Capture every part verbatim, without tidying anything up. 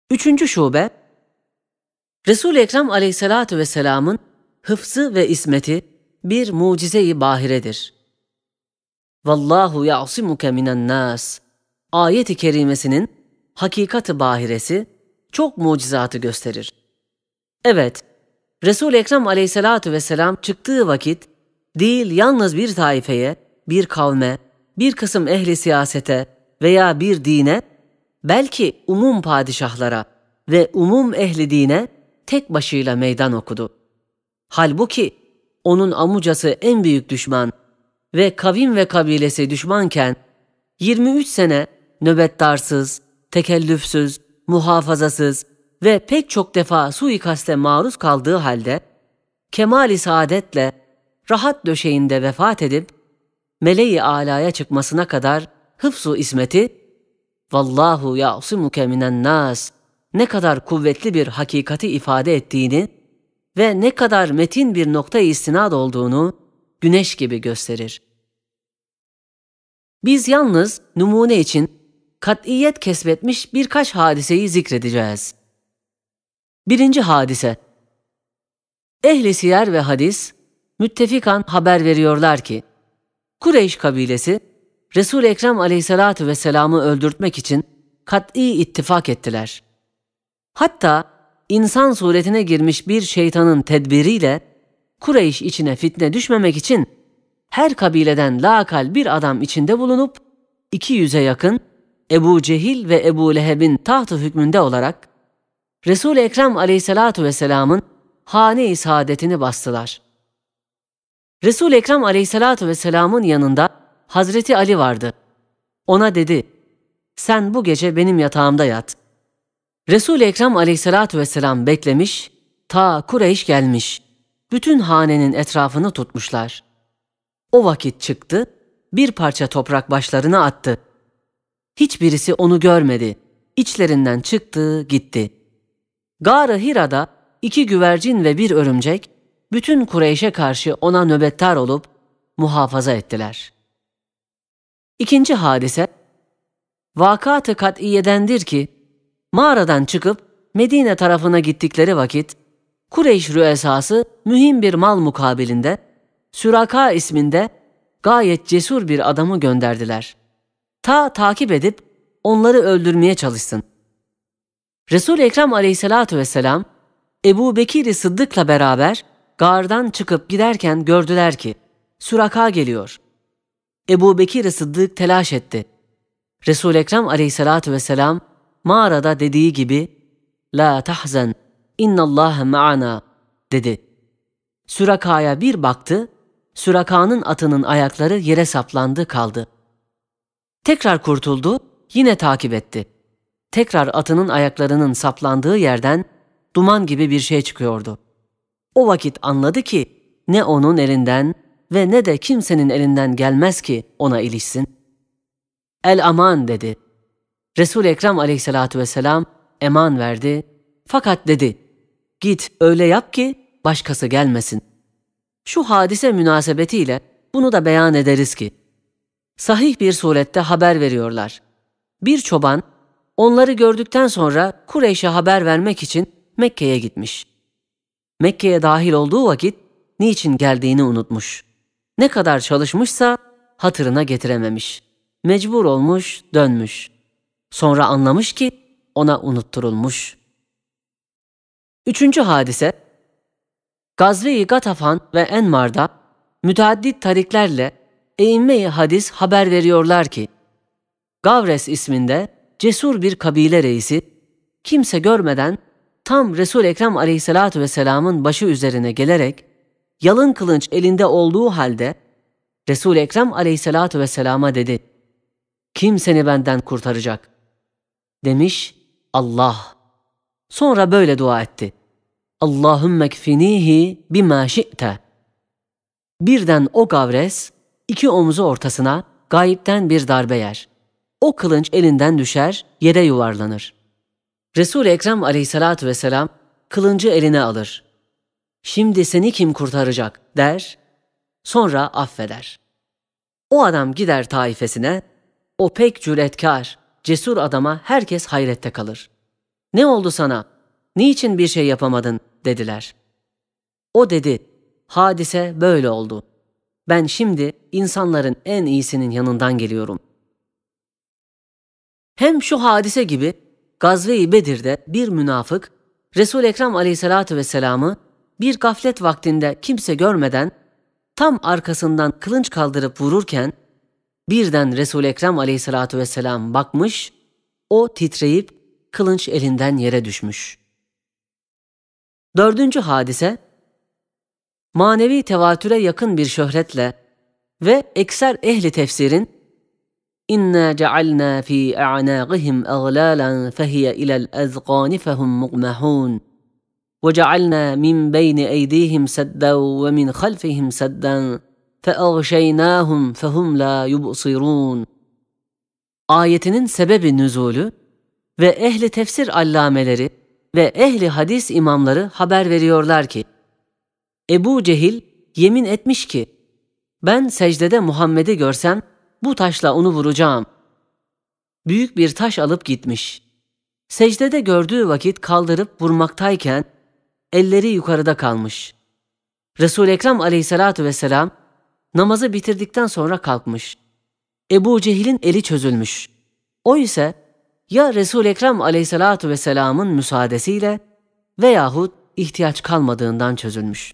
Üçüncü şube, Resul-i Ekrem aleyhissalatu vesselamın hıfzı ve ismeti bir mucize-i bahiredir. Vallahu ya'simuke minen nas ayet-i kerimesinin hakikat-ı bahiresi çok mucizatı gösterir. Evet, Resul-i Ekrem aleyhissalatu vesselam çıktığı vakit değil yalnız bir taifeye, bir kavme, bir kısım ehli siyasete veya bir dine, belki umum padişahlara ve umum ehli dine tek başıyla meydan okudu. Halbuki onun amucası en büyük düşman ve kavim ve kabilesi düşmanken yirmi üç sene nöbetdarsız, tekellüfsüz, muhafazasız ve pek çok defa suikaste maruz kaldığı halde kemal-i saadetle rahat döşeğinde vefat edip meleği alaya çıkmasına kadar hıfzu ismeti vallahu ya'simuke minen nas ne kadar kuvvetli bir hakikati ifade ettiğini ve ne kadar metin bir noktayı istinad olduğunu güneş gibi gösterir. Biz yalnız numune için kat'iyet kesbetmiş birkaç hadiseyi zikredeceğiz. Birinci hadise. Ehli siyer ve hadis müttefikan haber veriyorlar ki Kureyş kabilesi Resul-i Ekrem aleyhissalatu vesselam'ı öldürtmek için kat'i ittifak ettiler. Hatta insan suretine girmiş bir şeytanın tedbiriyle Kureyş içine fitne düşmemek için her kabileden lâkal bir adam içinde bulunup iki yüze yakın Ebu Cehil ve Ebu Leheb'in taht-ı hükmünde olarak Resul-i Ekrem aleyhissalatu vesselam'ın hane-i saadetini bastılar. Resul-i Ekrem aleyhissalatu vesselam'ın yanında Hazreti Ali vardı. Ona dedi, sen bu gece benim yatağımda yat. Resul-i Ekrem aleyhissalatu vesselam beklemiş, ta Kureyş gelmiş. Bütün hanenin etrafını tutmuşlar. O vakit çıktı, bir parça toprak başlarına attı. Hiçbirisi onu görmedi. İçlerinden çıktı, gitti. Gâr-ı Hira'da iki güvercin ve bir örümcek, bütün Kureyş'e karşı ona nöbettar olup muhafaza ettiler. İkinci hadise, vakat-ı kat'iyedendir ki, mağaradan çıkıp Medine tarafına gittikleri vakit, Kureyş rüesası mühim bir mal mukabilinde, Süraka isminde gayet cesur bir adamı gönderdiler. Ta takip edip onları öldürmeye çalışsın. Resul-i Ekrem aleyhissalatu vesselam, Ebu Bekir Sıddık'la beraber gardan çıkıp giderken gördüler ki, Süraka geliyor. Ebu Bekir Sıddık telaş etti. Resul-i Ekrem aleyhissalatu vesselam, mağarada dediği gibi, La tahzen, innallâhe ma'ana, dedi. Süraka'ya bir baktı, Süraka'nın atının ayakları yere saplandı kaldı. Tekrar kurtuldu, yine takip etti. Tekrar atının ayaklarının saplandığı yerden duman gibi bir şey çıkıyordu. O vakit anladı ki ne onun elinden ve ne de kimsenin elinden gelmez ki ona ilişsin. El aman dedi. Resul-i Ekrem aleyhissalatu vesselam eman verdi. Fakat dedi, git öyle yap ki başkası gelmesin. Şu hadise münasebetiyle bunu da beyan ederiz ki, sahih bir surette haber veriyorlar. Bir çoban, onları gördükten sonra Kureyş'e haber vermek için Mekke'ye gitmiş. Mekke'ye dahil olduğu vakit niçin geldiğini unutmuş. Ne kadar çalışmışsa hatırına getirememiş. Mecbur olmuş, dönmüş. Sonra anlamış ki ona unutturulmuş. Üçüncü hadise, Gazve-i Gatafan ve Enmar'da müteaddit tariklerle e'imme-i hadis haber veriyorlar ki, Gavres isminde cesur bir kabile reisi, kimse görmeden tam Resul-i Ekrem aleyhissalatu vesselamın başı üzerine gelerek, yalın kılınç elinde olduğu halde, Resul-i Ekrem aleyhissalatu vesselama dedi, kim seni benden kurtaracak? Demiş, Allah. Sonra böyle dua etti. Allahümme kfinihi bima şi'te. Birden o gavres, iki omuzu ortasına gayipten bir darbe yer. O kılınç elinden düşer, yere yuvarlanır. Resul-i Ekrem aleyhissalatu vesselam kılıncı eline alır. Şimdi seni kim kurtaracak der, sonra affeder. O adam gider taifesine, o pek cüretkar, cesur adama herkes hayrette kalır. "Ne oldu sana? Niçin bir şey yapamadın?" dediler. O dedi, "Hadise böyle oldu. Ben şimdi insanların en iyisinin yanından geliyorum." Hem şu hadise gibi Gazve-i Bedir'de bir münafık Resul-i Ekrem Aleyhisselatü Vesselam'ı bir gaflet vaktinde kimse görmeden tam arkasından kılınç kaldırıp vururken birden Resul-i Ekrem Aleyhisselatü Vesselam bakmış, o titreyip kılınç elinden yere düşmüş. Dördüncü hadise, manevi tevatüre yakın bir şöhretle ve ekser ehli tefsirin İnna cealna fi a'naqihim aglalan fehiye ilal azqani fehum muqmahun ve cealna min beyni eydihim saddan ve min khalfihim saddan feagşeynahum fehum la yubsirun. Ayetinin sebebi nüzulü ve ehli tefsir allameleri ve ehli hadis imamları haber veriyorlar ki Ebu Cehil yemin etmiş ki ben secdede Muhammed'i görsem bu taşla onu vuracağım. Büyük bir taş alıp gitmiş. Secdede gördüğü vakit kaldırıp vurmaktayken elleri yukarıda kalmış. Resul-i Ekrem Aleyhisselatü Vesselam namazı bitirdikten sonra kalkmış. Ebu Cehil'in eli çözülmüş. O ise ya Resul-i Ekrem Aleyhisselatü Vesselam'ın müsaadesiyle veyahut ihtiyaç kalmadığından çözülmüş.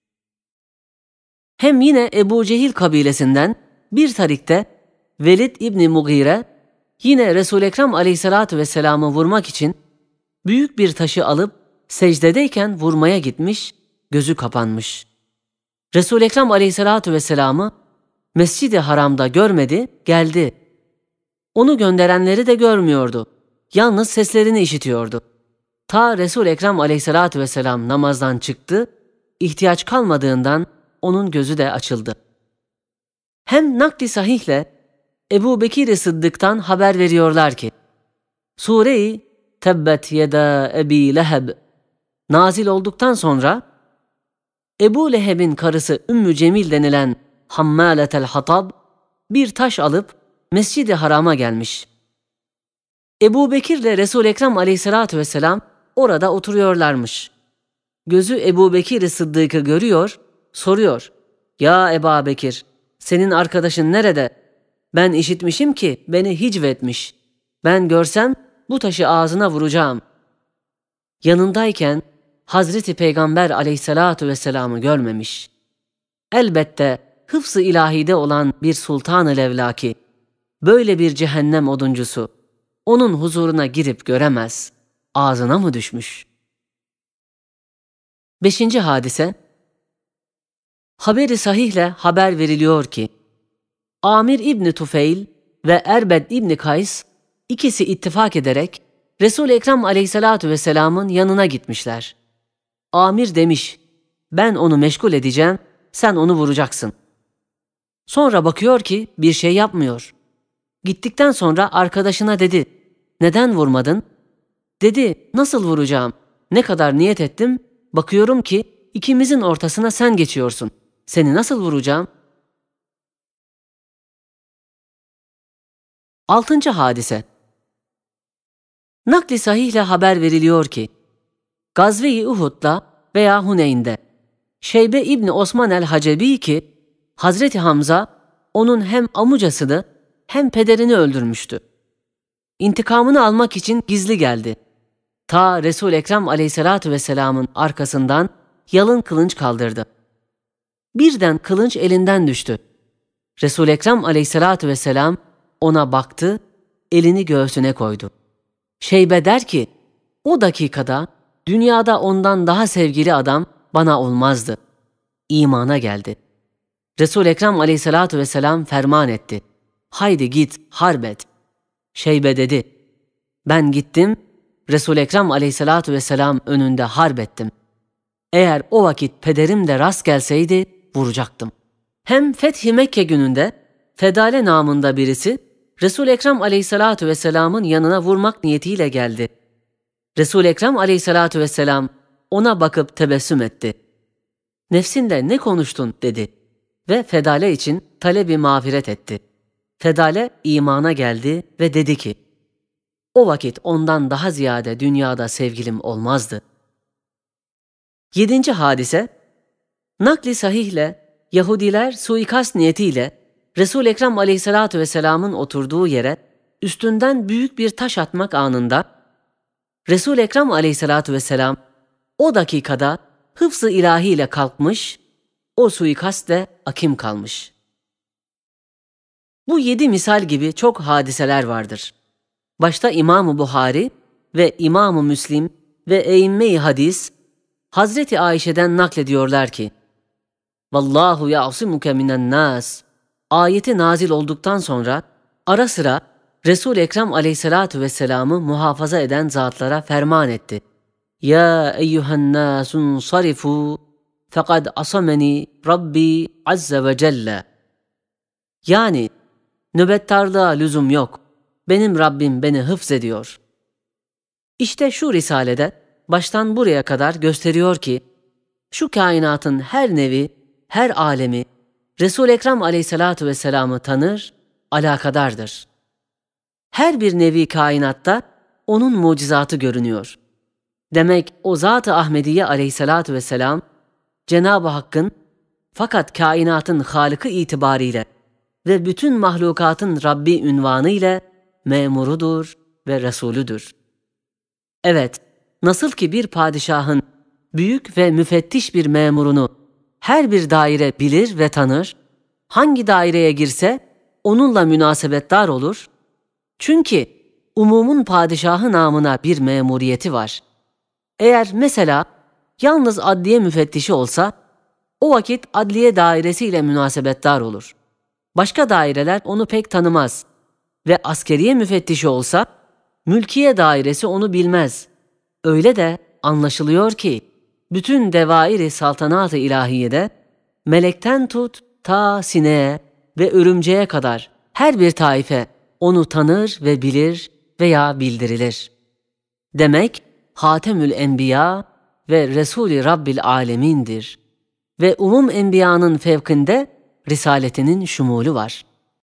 Hem yine Ebu Cehil kabilesinden bir tarikte Velid İbni Mugire yine Resul-i Ekrem Aleyhisselatü Vesselam'ı vurmak için büyük bir taşı alıp secdedeyken vurmaya gitmiş, gözü kapanmış. Resul-i Ekrem Aleyhisselatü Vesselam'ı Mescid-i Haram'da görmedi, geldi. Onu gönderenleri de görmüyordu. Yalnız seslerini işitiyordu. Ta Resul-i Ekrem Aleyhisselatü Vesselam namazdan çıktı, ihtiyaç kalmadığından onun gözü de açıldı. Hem nakli sahihle Ebu Bekir Sıddık'tan haber veriyorlar ki Sure-i Tebbet yeda Ebi Leheb nazil olduktan sonra Ebu Leheb'in karısı Ümmü Cemil denilen Hammaletel Hatab bir taş alıp Mescid-i Haram'a gelmiş. Ebu Bekir ile Resul-i Ekrem Aleyhisselatü Vesselam orada oturuyorlarmış. Gözü Ebu Bekir Sıddık'ı görüyor, soruyor. Ya Ebu Bekir, senin arkadaşın nerede? Ben işitmişim ki beni hicvetmiş. Ben görsem bu taşı ağzına vuracağım. Yanındayken Hazreti Peygamber Aleyhisselatü Vesselam'ı görmemiş. Elbette hıfz-ı ilahide olan bir sultan-ı levlaki, böyle bir cehennem oduncusu, onun huzuruna girip göremez. Ağzına mı düşmüş? Beşinci hadise, haberi sahihle haber veriliyor ki, Amir İbni Tufeil ve Erbed İbni Kays ikisi ittifak ederek Resul-i Ekrem Aleyhisselatü Vesselam'ın yanına gitmişler. Amir demiş, ben onu meşgul edeceğim, sen onu vuracaksın. Sonra bakıyor ki bir şey yapmıyor. Gittikten sonra arkadaşına dedi, neden vurmadın? Dedi, nasıl vuracağım? Ne kadar niyet ettim, bakıyorum ki ikimizin ortasına sen geçiyorsun. Seni nasıl vuracağım? Altıncı hadise. Nakli sahihle haber veriliyor ki, Gazve-i Uhud'da veya Huneyn'de Şeybe İbni Osman el-Hacebi ki, Hazreti Hamza onun hem amucasını hem pederini öldürmüştü. İntikamını almak için gizli geldi. Ta Resul-i Ekrem Aleyhisselatü Vesselam'ın arkasından yalın kılınç kaldırdı. Birden kılınç elinden düştü. Resul-i Ekrem Aleyhisselatü Vesselam ona baktı, elini göğsüne koydu. Şeybe der ki, o dakikada dünyada ondan daha sevgili adam bana olmazdı. İmana geldi. Resul-i Ekrem Aleyhisselatü Vesselam ferman etti. Haydi git, harp et. Şeybe dedi, ben gittim, Resul-i Ekrem Aleyhisselatü Vesselam önünde harp ettim. Eğer o vakit pederim de rast gelseydi, vuracaktım. Hem Fethi Mekke gününde Fedale namında birisi Resul-i Ekrem Aleyhisselatü Vesselam'ın yanına vurmak niyetiyle geldi. Resul-i Ekrem Aleyhisselatü Vesselam ona bakıp tebessüm etti. Nefsinle ne konuştun dedi ve Fedale için talebi mağfiret etti. Fedale imana geldi ve dedi ki, o vakit ondan daha ziyade dünyada sevgilim olmazdı. Yedinci hadise, nakli sahihle Yahudiler suikast niyetiyle Resul-i Ekrem aleyhissalatu vesselamın oturduğu yere üstünden büyük bir taş atmak anında Resul-i Ekrem aleyhissalatu vesselam o dakikada hıfz-ı ilahiyle kalkmış, o suikast de akim kalmış. Bu yedi misal gibi çok hadiseler vardır. Başta İmam-ı Buhari ve İmam-ı Müslim ve Eîmme-i Hadis, Hazreti Ayşe'den naklediyorlar ki, "Vallahu ya'simuke minen nas" ayeti nazil olduktan sonra ara sıra Resul-i Ekrem aleyhissalatu vesselam'ı muhafaza eden zatlara ferman etti. "Ya eyyühen nasun sarifu fekad asameni Rabbi azze ve celle." Yani nöbettarlığa lüzum yok. Benim Rabbim beni hıfzediyor. İşte şu risalede baştan buraya kadar gösteriyor ki şu kainatın her nevi, her alemi Resul-i Ekrem aleyhissalatu vesselam'ı tanır, alakadardır. Her bir nevi kainatta onun mucizatı görünüyor. Demek o Zat-ı Ahmediye aleyhissalatu vesselam Cenab-ı Hakk'ın fakat kainatın Halık'ı itibariyle ve bütün mahlukatın Rabbi ünvanı ile memurudur ve Resulüdür. Evet, nasıl ki bir padişahın büyük ve müfettiş bir memurunu her bir daire bilir ve tanır, hangi daireye girse onunla münasebetdar olur. Çünkü umumun padişahı namına bir memuriyeti var. Eğer mesela yalnız adliye müfettişi olsa, o vakit adliye dairesiyle münasebetdar olur. Başka daireler onu pek tanımaz ve askeriye müfettişi olsa, mülkiye dairesi onu bilmez. Öyle de anlaşılıyor ki, bütün devairi saltanat-ı ilahiyede, melekten tut ta sineğe ve örümceğe kadar her bir taife onu tanır ve bilir veya bildirilir. Demek Hatemül Enbiya ve Resul-i Rabbil Alemin'dir ve umum enbiyanın fevkinde risaletinin şumulu var.